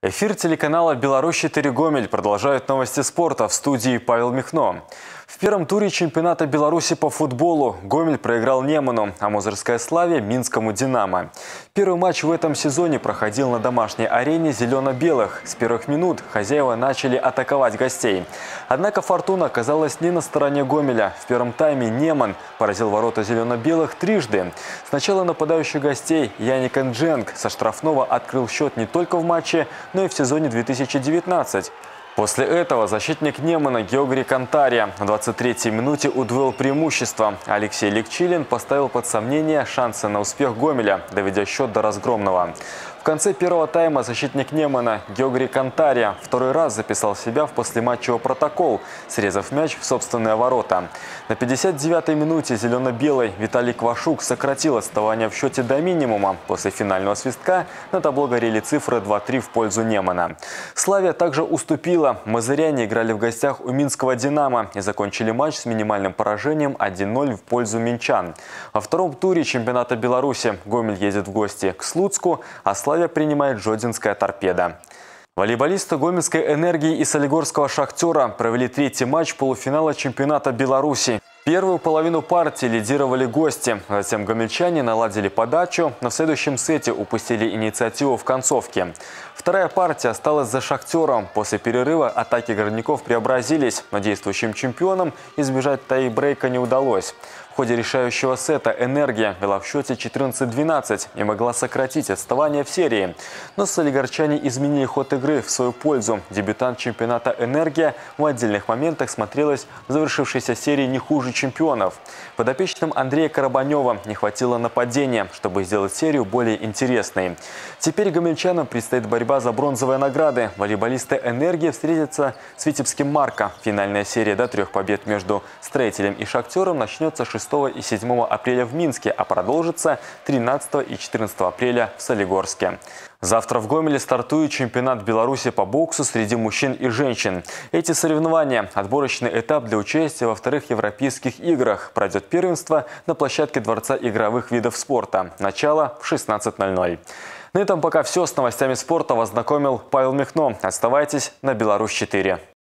Эфир телеканала «Беларусь-4 Гомель» продолжают новости спорта, в студии Павел Михно. В первом туре чемпионата Беларуси по футболу Гомель проиграл Неману, а Мозырская Славия – Минскому «Динамо». Первый матч в этом сезоне проходил на домашней арене зелено-белых. С первых минут хозяева начали атаковать гостей. Однако фортуна оказалась не на стороне Гомеля. В первом тайме Неман поразил ворота зелено-белых трижды. Сначала нападающий гостей Яник Эндженг со штрафного открыл счет не только в матче, но и в сезоне 2019. После этого защитник Немана Георгий Кантария на 23-й минуте удвоил преимущество. Алексей Ликчилин поставил под сомнение шансы на успех Гомеля, доведя счет до разгромного. В конце первого тайма защитник Немана Георгий Кантария второй раз записал себя в послематчевый протокол, срезав мяч в собственные ворота. На 59-й минуте зелено-белый Виталий Квашук сократил отставание в счете до минимума. После финального свистка на табло горели цифры 2-3 в пользу Немана. Славия также уступила. Мозыряне играли в гостях у Минского «Динамо» и закончили матч с минимальным поражением 1-0 в пользу минчан. Во втором туре чемпионата Беларуси Гомель едет в гости к Слуцку, а Славия принимает Жодинская «Торпеда». Волейболисты Гомельской «Энергии» и Солигорского «Шахтера» провели третий матч полуфинала чемпионата Беларуси. Первую половину партии лидировали гости. Затем гомельчане наладили подачу, но в следующем сете упустили инициативу в концовке. Вторая партия осталась за «Шахтером». После перерыва атаки горняков преобразились, но действующим чемпионам избежать тай-брейка не удалось. В ходе решающего сета «Энергия» вела в счете 14-12 и могла сократить отставание в серии. Но солигорчане изменили ход игры в свою пользу. Дебютант чемпионата «Энергия» в отдельных моментах смотрелась в завершившейся серии не хуже чемпионов. Подопечным Андрея Карабанева не хватило нападения, чтобы сделать серию более интересной. Теперь гомельчанам предстоит борьба за бронзовые награды. Волейболисты «Энергии» встретятся с Витебским «Марко». Финальная серия до 3 побед между «Строителем» и «Шахтером» начнется 6 и 7 апреля в Минске, а продолжится 13 и 14 апреля в Солигорске. Завтра в Гомеле стартует чемпионат Беларуси по боксу среди мужчин и женщин. Эти соревнования – отборочный этап для участия во вторых европейских играх. Пройдет первенство на площадке Дворца игровых видов спорта. Начало в 16:00. На этом пока все. С новостями спорта вас знакомил Павел Михно. Оставайтесь на Беларусь-4.